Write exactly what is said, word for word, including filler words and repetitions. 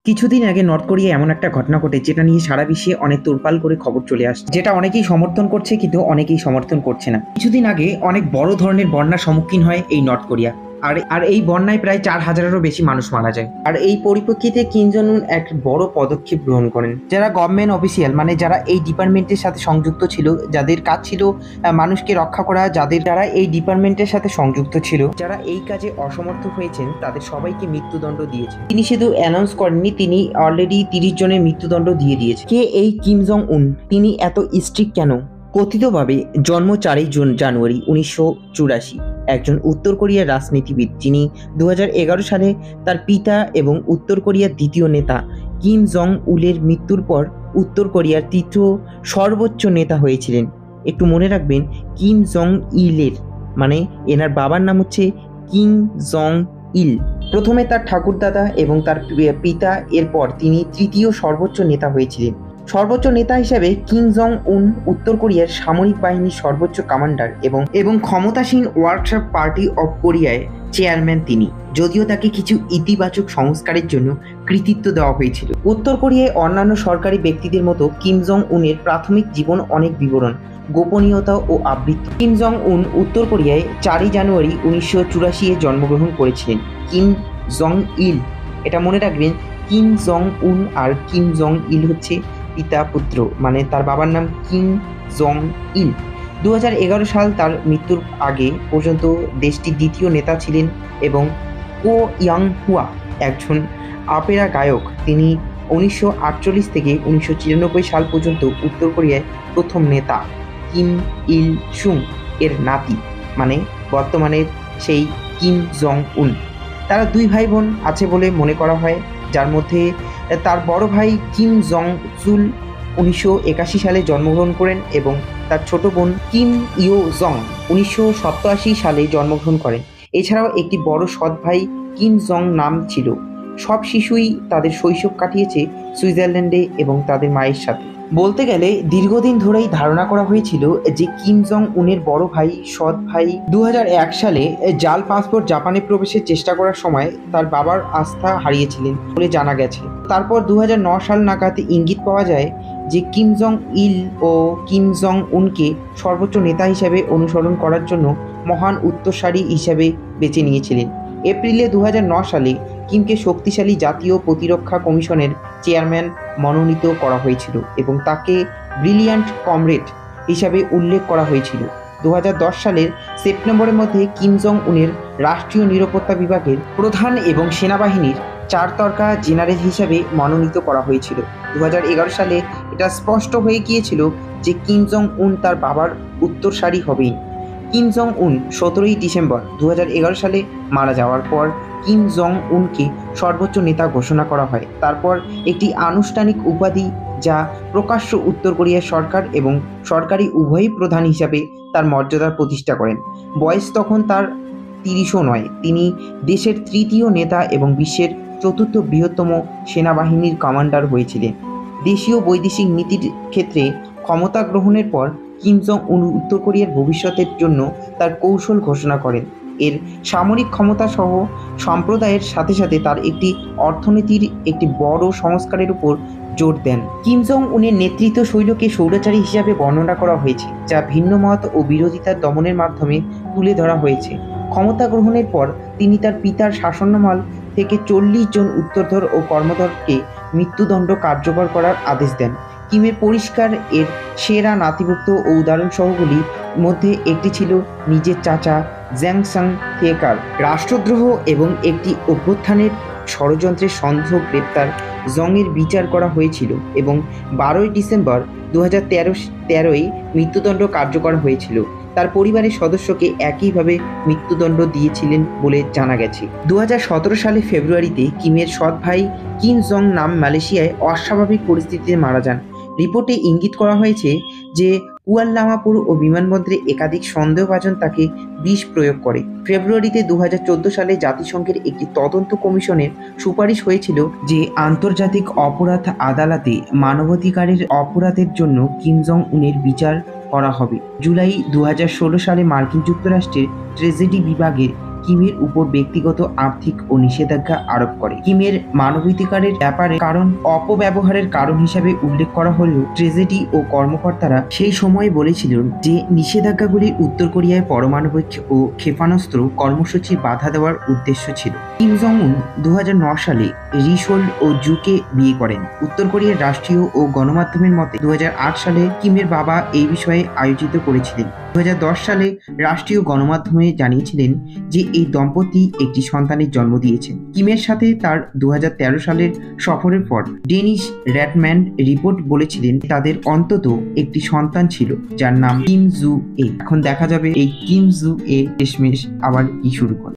কিছুদিন আগে নর্থ কোরিয়ায় এমন একটা ঘটনা ঘটে যেটা নিয়ে সারা বিশ্বে অনেক তোলপাড় করে খবর চলে আসছে, যেটা অনেকেই সমর্থন করছে কিন্তু অনেকেই সমর্থন করছে না। কিছুদিন আগে অনেক বড় ধরনের বন্যার সম্মুখীন হয় এই নর্থ কোরিয়া। আর আর এই বন্যায় প্রায় চার হাজারেরও বেশি মানুষ মারা যায়। আর এই পরিপ্রেক্ষিতে কিম জং উন এক বড় পদক্ষেপ গ্রহণ করেন। যারা গভর্নমেন্ট অফিসিয়াল, মানে যারা এই ডিপার্টমেন্টের সাথে সংযুক্ত ছিল, যাদের কাজ ছিল আহ, মানুষকে রক্ষা করা, যাদের যারা এই ডিপার্টমেন্টের সাথে সংযুক্ত ছিল, যারা এই কাজে অসমর্থ হয়েছেন, তাদের সবাইকে মৃত্যুদণ্ড দিয়েছে। তিনি শুধু অ্যানাউন্স করেননি, তিনি অলরেডি তিরিশ জনের মৃত্যুদণ্ড দিয়ে দিয়েছে। কে এই কিম জং উন? তিনি এত স্ট্রিক্ট কেন? কথিতভাবে জন্ম চারই জুন জানুয়ারি উনিশশো চুরাশি, একজন উত্তর কোরিয়ার রাজনীতিবিদ, যিনি দু হাজার এগারো সালে তার পিতা এবং উত্তর কোরিয়ার দ্বিতীয় নেতা কিম জং উলের মৃত্যুর পর উত্তর কোরিয়ার তৃতীয় সর্বোচ্চ নেতা হয়েছিলেন। একটু মনে রাখবেন, কিম জং ইলের মানে এনার বাবার নাম হচ্ছে কিম জং ইল। প্রথমে তার ঠাকুরদাদা এবং তার পিতা, এরপর তিনি তৃতীয় সর্বোচ্চ নেতা হয়েছিলেন। সর্বোচ্চ নেতা হিসেবে কিম জং উন উত্তর কোরিয়ার সামরিক বাহিনীর সর্বোচ্চ কমান্ডার এবং এবং ক্ষমতাসীন ওয়ার্কার পার্টি অফ কোরিয়ায় চেয়ারম্যান তিনি, যদিও তাকে কিছু ইতিবাচক সংস্কারের জন্য কৃতিত্ব দেওয়া হয়েছিল। উত্তর কোরিয়ায় অন্যান্য সরকারি ব্যক্তিদের মতো কিম জং উনের প্রাথমিক জীবন অনেক বিবরণ, গোপনীয়তা ও আবৃত্তি। কিম জং উন উত্তর কোরিয়ায় চারই জানুয়ারি উনিশশো চুরাশি এ জন্মগ্রহণ করেছিলেন। কিম জং ইল, এটা মনে রাখবেন, কিম জং উন আর কিম জং ইল হচ্ছে পিতা পুত্র, মানে তার বাবার নাম কিম জং ইল। দু হাজার এগারো সাল তার মৃত্যুর আগে পর্যন্ত দেশটির দ্বিতীয় নেতা ছিলেন এবং কো ইয়াং হুয়া একজন অপেরা গায়ক। তিনি উনিশশো আটচল্লিশ থেকে উনিশশো চিরানব্বই সাল পর্যন্ত উত্তর কোরিয়ার প্রথম নেতা কিম ইল সুং এর নাতি, মানে বর্তমানের সেই কিম জং উন। তারা দুই ভাই বোন আছে বলে মনে করা হয়, যার মধ্যে তার বড় ভাই কিম জং চুল উনিশশো একাশি সালে জন্মগ্রহণ করেন এবং তার ছোট বোন কিম ইও জং উনিশশো সপ্তাশি সালে জন্মগ্রহণ করেন। এছাড়াও একটি বড় সৎ ভাই কিম জং নাম ছিল। সব শিশুই তাদের শৈশব কাটিয়েছে সুইজারল্যান্ডে এবং তাদের মায়ের সাথে। বলতে গেলে দীর্ঘদিন ধরেই ধারণা করা হয়েছিল যে কিম জং উনের বড় ভাই সৎ ভাই দু হাজার এক সালে জাল পাসপোর্ট জাপানে প্রবেশের চেষ্টা করার সময় তার বাবার আস্থা হারিয়েছিলেন বলে জানা গেছে। তারপর দু হাজার ন সাল নাগাদ ইঙ্গিত পাওয়া যায় যে কিম জং ইল ও কিম জং উনকে সর্বোচ্চ নেতা হিসেবে অনুসরণ করার জন্য মহান উত্তরসারী হিসেবে বেছে নিয়েছিলেন। এপ্রিলে দু হাজার ন সালে কিমকে শক্তিশালী জাতীয় প্রতিরক্ষা কমিশনের চেয়ারম্যান মনোনীত করা হয়েছিল এবং তাকে ব্রিলিয়ান্ট কমরেড হিসাবে উল্লেখ করা হয়েছিল। দু হাজার দশ সালের সেপ্টেম্বরের মধ্যে কিম জং উনের রাষ্ট্রীয় নিরাপত্তা বিভাগের প্রধান এবং সেনাবাহিনীর চার তারকা জেনারেল হিসাবে মনোনীত করা হয়েছিল। দু হাজার এগারো সালে এটা স্পষ্ট হয়ে গিয়েছিল যে কিম জং উন তার বাবার উত্তরসারী হবেই। কিম জং উন সতেরোই ডিসেম্বর দু হাজার এগারো সালে মারা যাওয়ার পর কিম জং উনকে সর্বোচ্চ নেতা ঘোষণা করা হয়। তারপর একটি আনুষ্ঠানিক উপাধি, যা প্রকাশ্য উত্তর কোরিয়ার সরকার এবং সরকারি উভয়ই প্রধান হিসাবে তার মর্যাদার প্রতিষ্ঠা করেন। বয়স তখন তার তিরিশও নয়। তিনি দেশের তৃতীয় নেতা এবং বিশ্বের চতুর্থ বৃহত্তম সেনাবাহিনীর কমান্ডার হয়েছিলেন। দেশীয় বৈদেশিক নীতির ক্ষেত্রে ক্ষমতা গ্রহণের পর কিম জং উন উত্তর কোরিয়ার ভবিষ্যতের জন্য তার কৌশল ঘোষণা করেন। এর সামরিক ক্ষমতা সহ সম্প্রদায়ের সাথে সাথে তার একটি অর্থনীতির একটি বড় সংস্কারের উপর জোর দেন। কিম জং উনের নেতৃত্ব শৈলীকে স্বৈরাচারী হিসাবে বর্ণনা করা হয়েছে, যা ভিন্ন মত ও বিরোধিতার দমনের মাধ্যমে তুলে ধরা হয়েছে। ক্ষমতা গ্রহণের পর তিনি তার পিতার শাসনামল থেকে চল্লিশ জন উত্তরধর ও কর্মধরকে মৃত্যুদণ্ড কার্যকর করার আদেশ দেন। কিমের পরিষ্কার এর সেরা নাতিভুক্ত ও উদাহরণসহগুলির মধ্যে একটি ছিল নিজের চাচা জ্যাংসাং থেকার রাষ্ট্রদ্রোহ এবং একটি অভ্যুত্থানের ষড়যন্ত্রের সন্দেহ গ্রেপ্তার জংয়ের বিচার করা হয়েছিল এবং বারোই ডিসেম্বর দু হাজার তেরো তেরোয় মৃত্যুদণ্ড কার্যকর হয়েছিল। তার পরিবারের সদস্যকে একইভাবে মৃত্যুদণ্ড দিয়েছিলেন বলে জানা গেছে। দু হাজার সতেরো সালে ফেব্রুয়ারিতে কিমের সৎ ভাই কিম জং নাম মালয়েশিয়ায় অস্বাভাবিক পরিস্থিতিতে মারা যান। রিপোর্টে ইঙ্গিত করা হয়েছে যে কুয়ালালামপুর ও বিমানবন্দরে একাধিক সন্দেহভাজন তাকে বিষ প্রয়োগ করে। ফেব্রুয়ারিতে দু হাজার চোদ্দো সালে জাতিসংঘের একটি তদন্ত কমিশনের সুপারিশ হয়েছিল যে আন্তর্জাতিক অপরাধ আদালতে মানবাধিকারের অপরাধের জন্য কিম জং উনের বিচার করা হবে। জুলাই দু হাজার ষোলো সালে মার্কিন যুক্তরাষ্ট্রের ট্রেজেডি বিভাগের কিমের উপর ব্যক্তিগত আর্থিক ও নিষেধাজ্ঞা আরোপ করে। কিমের মানবাধিকারের ব্যাপারে কারণ অপব্যবহারের কারণ হিসাবে উল্লেখ করা হলেও ট্রেজেডি ও কর্মকর্তারা সেই সময় বলেছিলেন যে নিষেধাজ্ঞাগুলি উত্তর কোরিয়ায় পারমাণবিক ও ক্ষেপণাস্ত্র কর্মসূচি বাধা দেওয়ার উদ্দেশ্য ছিল। কিম জং উন দু হাজার নয় সালে রিসোল ও জুকে বিয়ে করেন। উত্তর কোরিয়ার রাষ্ট্রীয় ও গণমাধ্যমের মতে দু হাজার আট সালে কিমের বাবা এই বিষয়ে আয়োজিত করেছিলেন। দু হাজার দশ সালে রাষ্ট্রীয় গণমাধ্যমে জানিয়েছিলেন যে এই দম্পতি একটি সন্তানের জন্ম দিয়েছেন। কিমের সাথে তার দু হাজার তেরো সালের সফরের পর ডেনিস র্যাডম্যান রিপোর্ট বলেছিলেন তাদের অন্তত একটি সন্তান ছিল যার নাম কিম জু এ। এখন দেখা যাবে এই কিম জু এ শেষমেশ আবার কি শুরু করে।